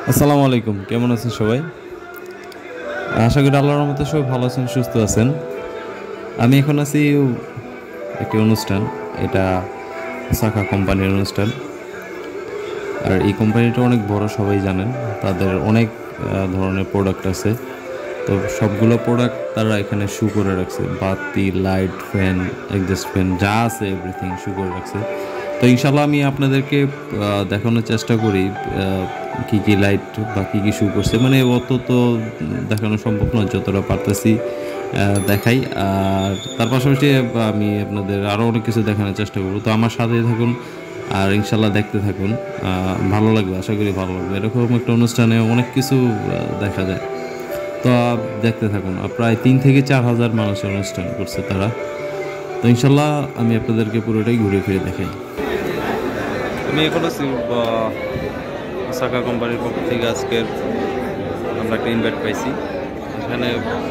আসসালামু আলাইকুম, কেমন আছেন সবাই? আশা করি আল্লাহর রহমতে সবাই ভালো আছেন, সুস্থ আছেন। আমি এখন আছি একটি অনুষ্ঠান, এটা ওসাকা কোম্পানির অনুষ্ঠান। আর এই কোম্পানিটা অনেক বড়, সবাই জানেন। তাদের অনেক ধরনের প্রোডাক্ট আছে। তো সবগুলো প্রোডাক্ট তারা এখানে শু করে রাখছে, বাতি, লাইট, ফ্যান, এক্সস্ট ফ্যান যা আছে এভরিথিং শু করে রাখছে। তো ইনশাল্লাহ আমি আপনাদেরকে দেখানোর চেষ্টা করি কী কী লাইট বা কী কী শু করছে। মানে অত তো দেখানো সম্ভব নয়, যতটা পারতেছি দেখাই। আর তার পাশাপাশি আমি আপনাদের আরও অনেক কিছু দেখানোর চেষ্টা করবো। তো আমার সাথে থাকুন আর ইনশাল্লাহ দেখতে থাকুন, ভালো লাগবে, আশা করি ভালো লাগবে। এরকম একটা অনুষ্ঠানে অনেক কিছু দেখা যায়। তো দেখতে থাকুন। প্রায় 3 থেকে 4 হাজার মানুষের অনুষ্ঠান করছে তারা। তো ইনশাল্লাহ আমি আপনাদেরকে পুরোটাই ঘুরে ফিরে দেখাই। আমি এখন আছি ওসাকা কোম্পানির পক্ষ থেকে। আজকের আমরা একটা ইনভাইট পাইছি, এখানে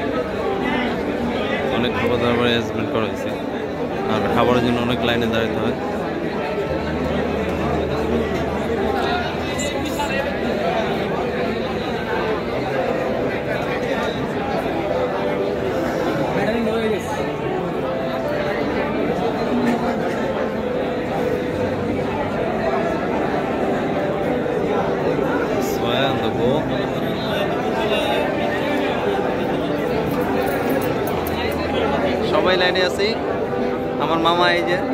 অনেক খাবার দাবার অ্যারেঞ্জমেন্ট করা হয়েছে। আর খাবারের জন্য অনেক লাইনে দাঁড়াতে হয়। সবাই লাইনে আছি। আমার মামা এই যে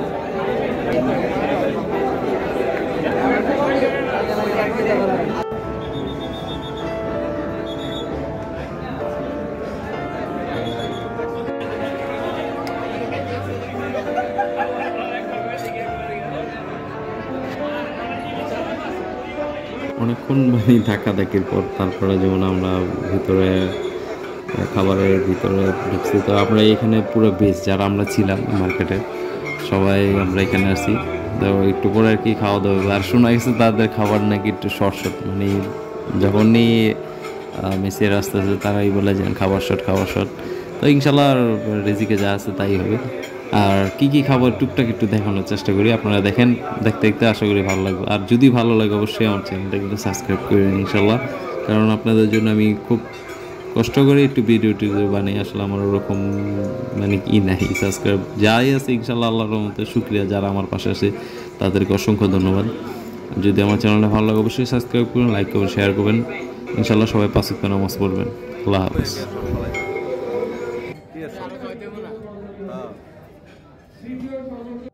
অনেকক্ষণ মানে ধাক্কাধাক্কির পর তারপরে যেমন আমরা ভিতরে খাবারের ভিতরে ঢুকছি। তো আমরা এখানে পুরো বেশ যারা আমরা ছিলাম মার্কেটে সবাই আমরা এখানে আসি। তো একটু পরে আর কি খাওয়া দাওয়া। আর শোনা গেছে তাদের খাবার নাকি একটু শর্ট শর্ট, মানে যখনই মেসের আসতে আসতে তারাই বলে যে খাবার শর্ট, খাবার শর্ট। তো ইনশাল্লাহ রেজিকে যা আছে তাই হবে। আর কি কি খাবার টুকটাক একটু দেখানোর চেষ্টা করি, আপনারা দেখেন। দেখতে দেখতে আশা করি ভালো লাগবে। আর যদি ভালো লাগে অবশ্যই আমার চ্যানেলটা কিন্তু সাবস্ক্রাইব করবেন ইনশাল্লাহ। কারণ আপনাদের জন্য আমি খুব কষ্ট করে একটু ভিডিও টিডিও বানাই। আসলে আমার ওরকম মানে কি নাই, সাবস্ক্রাইব যাই আছে ইনশাল্লাহ আল্লাহর রহমতে শুকরিয়া। যারা আমার পাশে আছে তাদেরকে অসংখ্য ধন্যবাদ। যদি আমার চ্যানেলটা ভালো লাগে অবশ্যই সাবস্ক্রাইব করুন, লাইক করবেন, শেয়ার করবেন। ইনশাল্লাহ সবাই 5 ওয়াক্ত নামাজ পড়বেন। আল্লাহ হাফেজ। Yes.